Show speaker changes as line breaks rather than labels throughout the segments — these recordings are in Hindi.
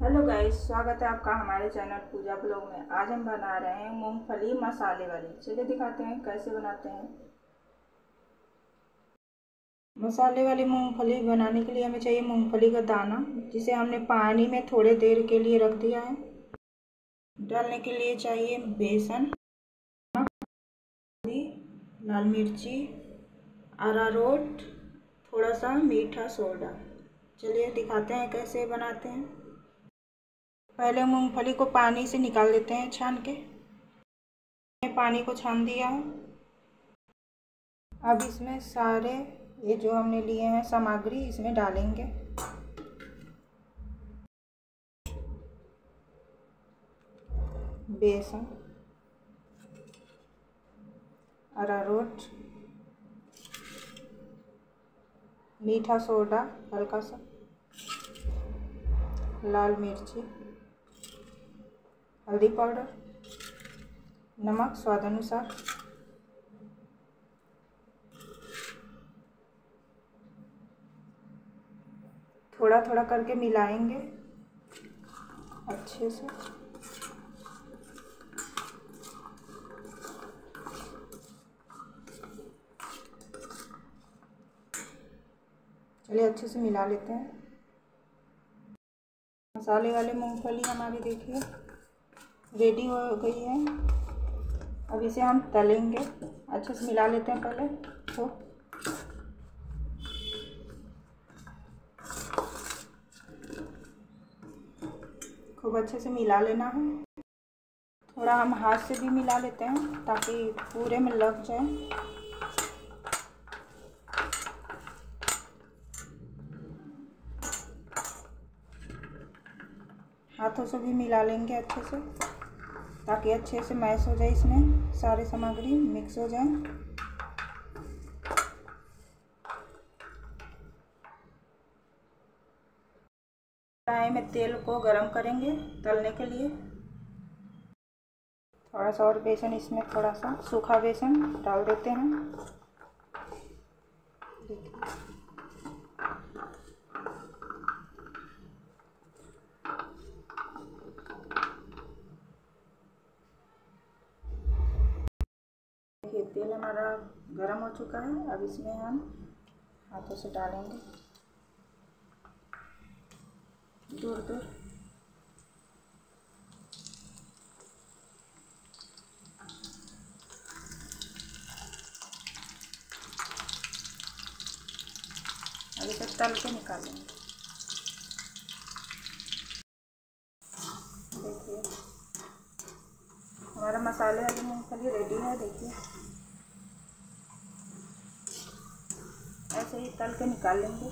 हेलो गाइस, स्वागत है आपका हमारे चैनल पूजा ब्लॉग में। आज हम बना रहे हैं मूंगफली मसाले वाली। चलिए दिखाते हैं कैसे बनाते हैं। मसाले वाली मूंगफली बनाने के लिए हमें चाहिए मूंगफली का दाना, जिसे हमने पानी में थोड़े देर के लिए रख दिया है। डालने के लिए चाहिए बेसन, लाल मिर्ची, अरारोट, थोड़ा सा मीठा सोडा। चलिए दिखाते हैं कैसे बनाते हैं। पहले मूंगफली को पानी से निकाल देते हैं छान के। पानी को छान दिया है। अब इसमें सारे ये जो हमने लिए हैं सामग्री इसमें डालेंगे। बेसन, अरारोट, मीठा सोडा हल्का सा, लाल मिर्ची, हल्दी पाउडर, नमक स्वाद अनुसार। थोड़ा थोड़ा करके मिलाएंगे अच्छे से। चलिए अच्छे से मिला लेते हैं। मसाले वाले मूंगफली हमारी देखिए रेडी हो गई है। अब इसे हम तलेंगे। अच्छे से मिला लेते हैं पहले तो। खूब अच्छे से मिला लेना है। थोड़ा हम हाथ से भी मिला लेते हैं ताकि पूरे में लग जाए। हाथों से भी मिला लेंगे अच्छे से ताकि अच्छे से मैश हो जाए, इसमें सारी सामग्री मिक्स हो जाए। कढ़ाई में तेल को गरम करेंगे तलने के लिए। थोड़ा सा और बेसन, इसमें थोड़ा सा सूखा बेसन डाल देते हैं। देखिए तेल हमारा गरम हो चुका है। अब इसमें हम हाथों से डालेंगे दूर दूर। अब इसे तल के निकालेंगे। देखिए हमारा मसाले वाली मूंगफली रेडी है। देखिए ऐसे ही तल के निकाल लेंगे।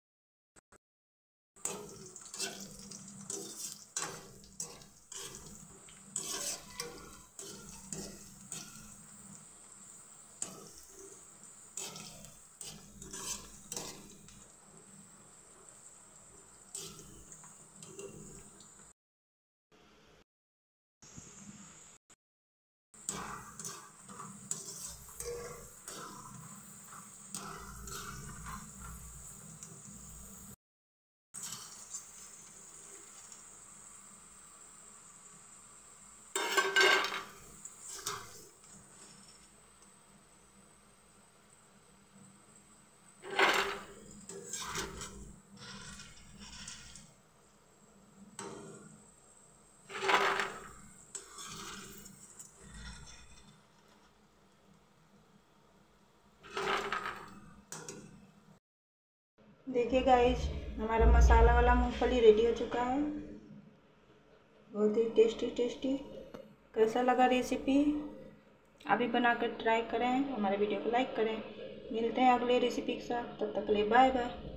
देखिए गाइस, हमारा मसाला वाला मूंगफली रेडी हो चुका है। बहुत ही टेस्टी। कैसा लगा रेसिपी? आप भी बना कर ट्राई करें। हमारे वीडियो को लाइक करें। मिलते हैं अगले रेसिपी के साथ। तब तक के लिए बाय बाय।